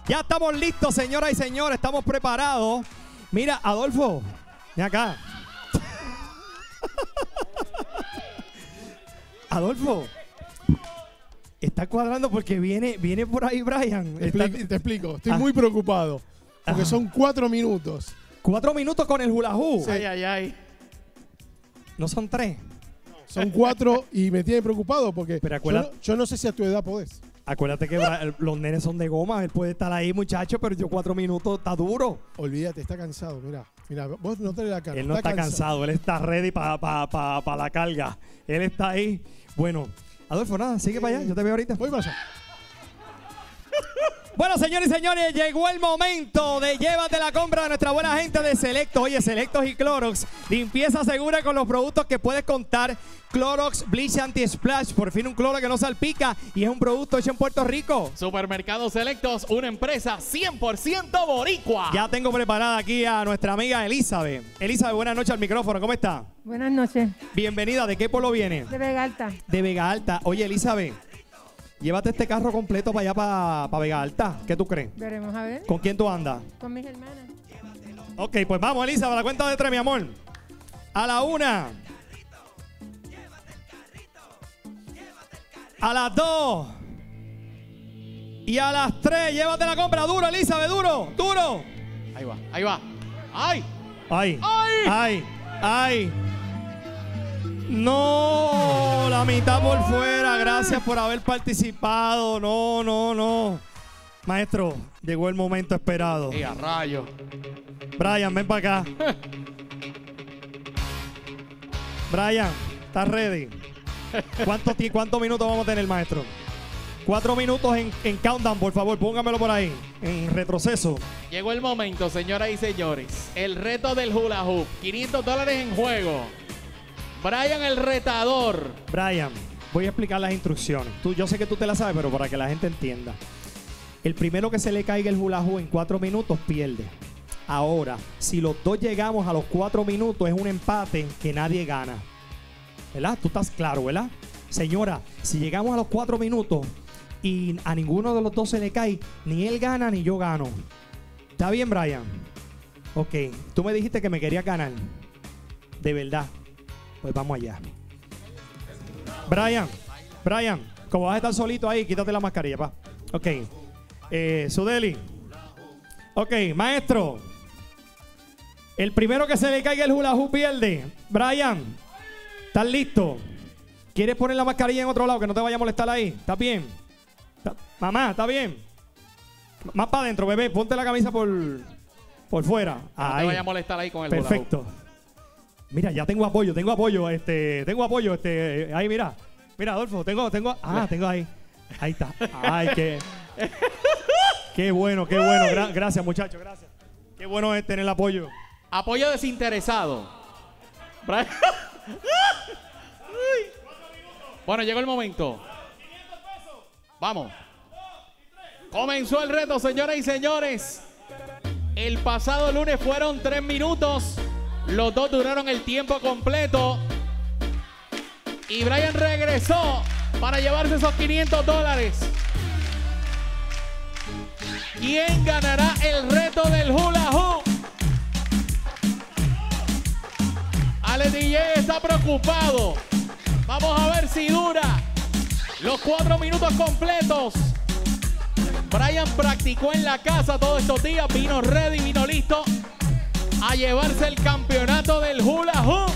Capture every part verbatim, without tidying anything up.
Ya estamos listos, señoras y señores. Estamos preparados. Mira, Adolfo, ven acá. Adolfo, está cuadrando porque viene, viene por ahí Brian. Te, Está, explico, te explico. Estoy ah. muy preocupado. Porque ah. son cuatro minutos. Cuatro minutos con el hula hoop. Sí. Ay, ay, ay. No son tres. Son cuatro y me tiene preocupado porque Pero yo, acuérdate- no, yo no sé si a tu edad podés. Acuérdate que Bra- los nenes son de goma. Él puede estar ahí, muchacho, pero yo cuatro minutos está duro. Olvídate, está cansado. Mira, mira, vos no tenés la cara. Él no está, cansado. Él está ready para pa, pa, pa la carga. Él está ahí. Bueno, Adolfo, nada, sigue para allá. Yo te veo ahorita. Voy para allá. Bueno, señores y señores, llegó el momento de llévate la compra de nuestra buena gente de Selectos. Oye, Selectos y Clorox. Limpieza segura con los productos que puedes contar. Clorox Bleach Anti-Splash. Por fin un cloro que no salpica y es un producto hecho en Puerto Rico. Supermercados Selectos, una empresa cien por ciento boricua. Ya tengo preparada aquí a nuestra amiga Elizabeth. Elizabeth, buenas noches al micrófono. ¿Cómo está? Buenas noches. Bienvenida. ¿De qué pueblo viene? De Vega Alta. De Vega Alta. Oye, Elizabeth, llévate este carro completo para allá, para, para Vega Alta. ¿Qué tú crees? Veremos a ver. ¿Con quién tú andas? Con mis hermanas. Ok, pues vamos, Elizabeth, a la cuenta de tres, mi amor. A la una. A las dos. Y a las tres. Llévate la compra. Duro, Elizabeth, duro, duro. Ahí va, ahí va. ¡Ay! Ay, ¡Ay! ay, ay. No, la mitad por fuera. Gracias por haber participado. No, no, no. Maestro, llegó el momento esperado. ¡Y a rayo! Brian, ven para acá. Brian, ¿estás ready? ¿Cuántos cuánto minutos vamos a tener, maestro? Cuatro minutos en, en countdown, por favor, póngamelo por ahí, en retroceso. Llegó el momento, señoras y señores. El reto del hula hoop. quinientos dólares en juego. Brian el retador. Brian, voy a explicar las instrucciones. Tú, yo sé que tú te las sabes, pero para que la gente entienda. El primero que se le caiga el hula hoop en cuatro minutos pierde. Ahora, si los dos llegamos a los cuatro minutos, es un empate que nadie gana. ¿Verdad? Tú estás claro, ¿verdad? Señora, si llegamos a los cuatro minutos y a ninguno de los dos se le cae, ni él gana ni yo gano. ¿Está bien, Brian? Ok, tú me dijiste que me querías ganar. De verdad. Pues vamos allá. Brian, Brian, como vas a estar solito ahí, quítate la mascarilla, pa. Ok. Eh, Sudeli. Ok, maestro. El primero que se le caiga el hula hoop pierde. Brian, ¿estás listo? ¿Quieres poner la mascarilla en otro lado que no te vaya a molestar ahí? ¿Estás bien? ¿Está? Mamá, ¿está bien? Más para adentro, bebé. Ponte la camisa por, por fuera. No te Ahí. vaya a molestar ahí con el hula hoop. Perfecto. Mira, ya tengo apoyo, tengo apoyo, este, tengo apoyo, este, ahí mira, mira, Adolfo, tengo, tengo, ah, tengo ahí, ahí está, ay, qué, qué bueno, qué bueno, Gra gracias muchachos, gracias, qué bueno es tener el apoyo. Apoyo desinteresado. Brian. Bueno, llegó el momento. Vamos. Comenzó el reto, señoras y señores. El pasado lunes fueron tres minutos. Los dos duraron el tiempo completo. Y Brian regresó para llevarse esos quinientos dólares. ¿Quién ganará el reto del hula hoop? Ale D J está preocupado. Vamos a ver si dura los cuatro minutos completos. Brian practicó en la casa todos estos días. Vino ready, vino listo a llevarse el campeonato del hula hoop.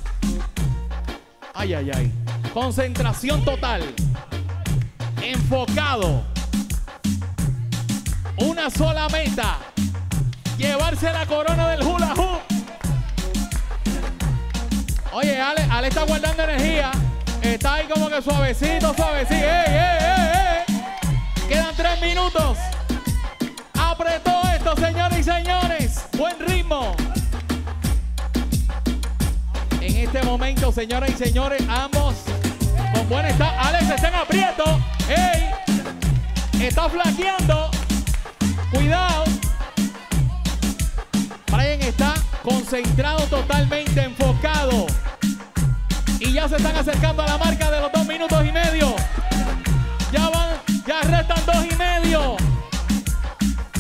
Ay, ay, ay. Concentración total. Enfocado. Una sola meta. Llevarse la corona del hula hoop. Oye, Ale, Ale está guardando energía. Está ahí como que suavecito, suavecito. ¡Ey, ey, ey, ey! Quedan tres minutos. Apretó esto, señores y señores. Buen ritmo. En este momento, señoras y señores, ambos con buen estado. Alex está en aprieto. ¡Ey! Está flaqueando. Cuidado. Brian está concentrado, totalmente enfocado. Y ya se están acercando a la marca de los dos minutos y medio. Ya van, ya restan dos y medio.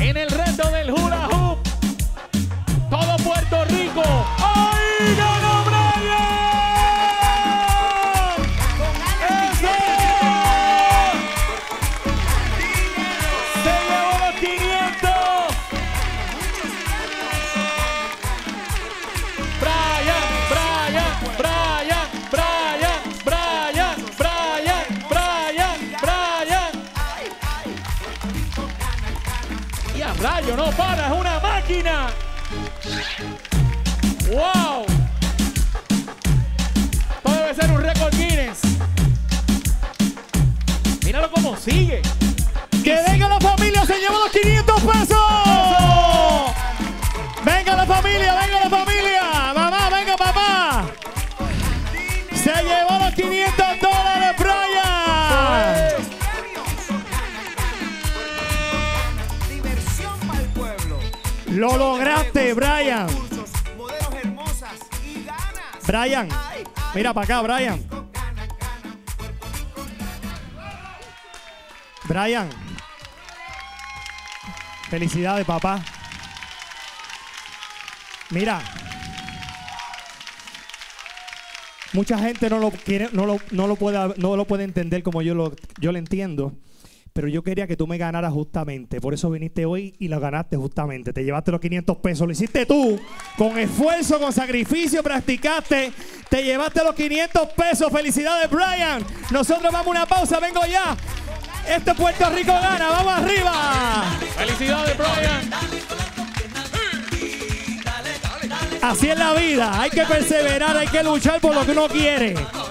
¡Y a rayo, no para! ¡Es una máquina! ¡Wow! Esto debe ser un récord Guinness. Míralo cómo sigue. ¡Que venga la familia! ¡Se lleva los quinientos pesos! ¡Venga la familia! ¡Venga la familia! ¡Mamá, venga papá! ¡Se llevó los quinientos dólares, Brian! Diversión para el pueblo. ¡Lo lograste, Brian! Modelos hermosas y ganas. Brian, mira para acá, Brian. Brian. Felicidades, papá. Mira. Mucha gente no lo quiere, no lo, no lo puede, no lo puede entender como yo lo, yo lo entiendo. Pero yo quería que tú me ganaras justamente. Por eso viniste hoy y lo ganaste justamente. Te llevaste los quinientos pesos. Lo hiciste tú. Con esfuerzo, con sacrificio, practicaste. Te llevaste los quinientos pesos. Felicidades, Brian. Nosotros vamos a una pausa. Vengo ya. Este Puerto Rico gana. ¡Vamos arriba! ¡Felicidades, Brian! Así es la vida. Hay que perseverar. Hay que luchar por lo que uno quiere.